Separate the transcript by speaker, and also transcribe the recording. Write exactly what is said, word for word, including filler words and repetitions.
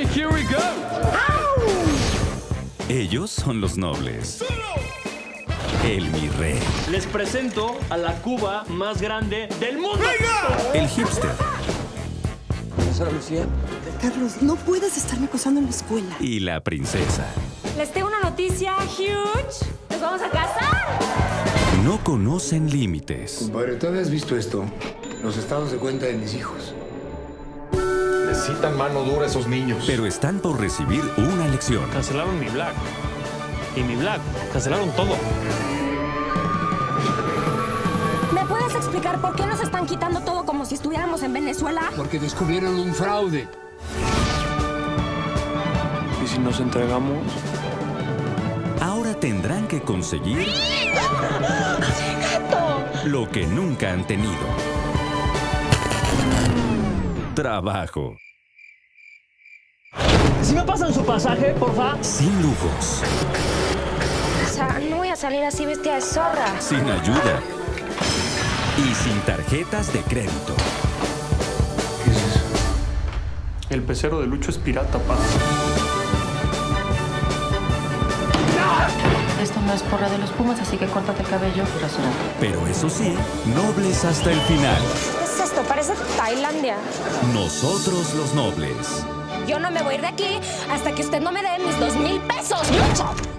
Speaker 1: here we go.
Speaker 2: Ellos son los nobles. El mi rey.
Speaker 3: Les presento a la Cuba más grande del mundo.
Speaker 1: ¡Venga!
Speaker 2: El hipster.
Speaker 4: ¿Profesora Lucía?
Speaker 5: Carlos, no puedes estarme acosando en la escuela.
Speaker 2: Y la princesa.
Speaker 6: Les tengo una noticia huge. ¡Nos vamos a casar!
Speaker 2: No conocen límites.
Speaker 7: Compadre, ¿tú habías visto esto? Los estados de cuenta de mis hijos.
Speaker 8: Necesitan mano dura esos niños.
Speaker 2: Pero están por recibir una lección.
Speaker 3: Cancelaron mi Black. Y mi Black. Cancelaron todo.
Speaker 6: ¿Me puedes explicar por qué nos están quitando todo como si estuviéramos en Venezuela?
Speaker 7: Porque descubrieron un fraude.
Speaker 3: ¿Y si nos entregamos?
Speaker 2: Ahora tendrán que conseguir lo que nunca han tenido. Trabajo.
Speaker 3: ¿Si me pasan su pasaje, porfa?
Speaker 2: Sin lujos.
Speaker 6: O sea, no voy a salir así vestida de zorra.
Speaker 2: Sin ayuda. Y sin tarjetas de crédito.
Speaker 7: ¿Qué es eso?
Speaker 3: El pecero de Lucho es pirata, pa.
Speaker 9: Esto no es porra de los Pumas, así que córtate el cabello y rasúrate.
Speaker 2: Pero eso sí, nobles hasta el final.
Speaker 6: ¿Qué es esto? Parece Tailandia.
Speaker 2: Nosotros los nobles.
Speaker 6: Yo no me voy a ir de aquí hasta que usted no me dé mis dos mil pesos, Lucho.